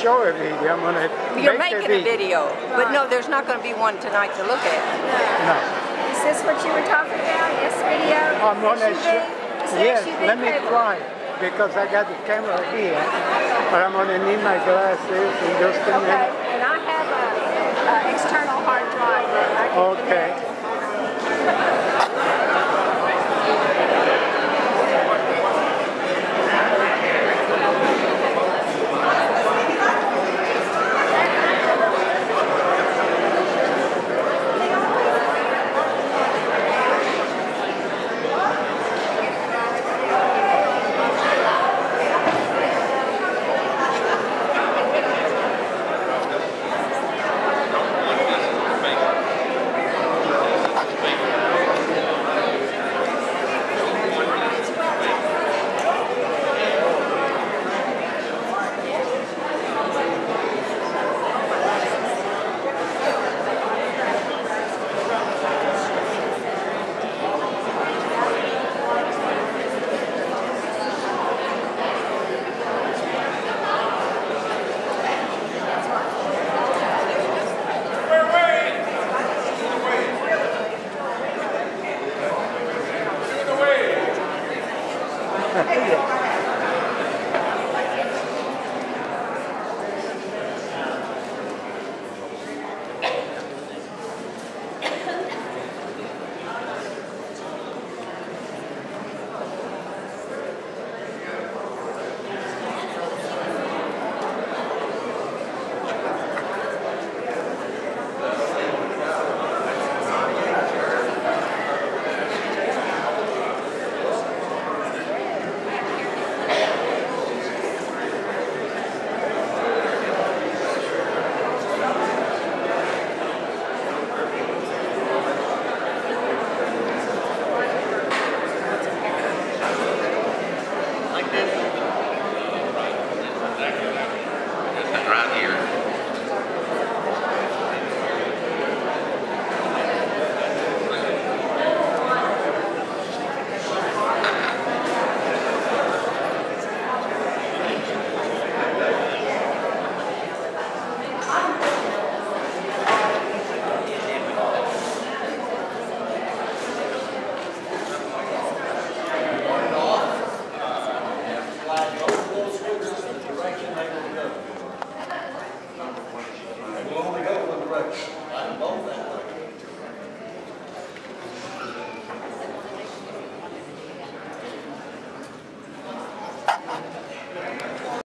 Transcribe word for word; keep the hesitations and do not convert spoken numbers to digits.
show a video. I'm going to You're make making a a video. video, but no, there's not going to be one tonight to look at. No. Is this what you were talking about? This video? I'm going to S U V? show. Is there Yes, S U V let me cable? try because I got the camera here, but I'm going to need my glasses in just a Okay, minute. and I have a, a external hard drive that I can Okay. connect.